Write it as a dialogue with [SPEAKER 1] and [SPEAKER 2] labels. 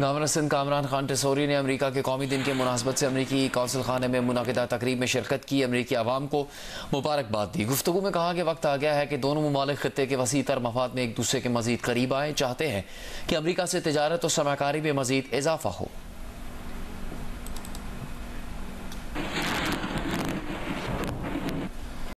[SPEAKER 1] Governor Sindh Kamran Khan Tessori ने अमरीका के कौमी दिन के मुनासबत से अमरीकी कौंसल खाने में मुनक़िदा तकरीब में शिरकत की। अमरीकी अवाम को मुबारकबाद दी। गुफ्तगू में कहा कि वक्त आ गया है कि दोनों ममालिक खित्ते के वसी तर मफाद में एक दूसरे के मजीद करीब आए। चाहते हैं कि अमरीका से तिजारत और सरमाकारी में मजीद इजाफा हो।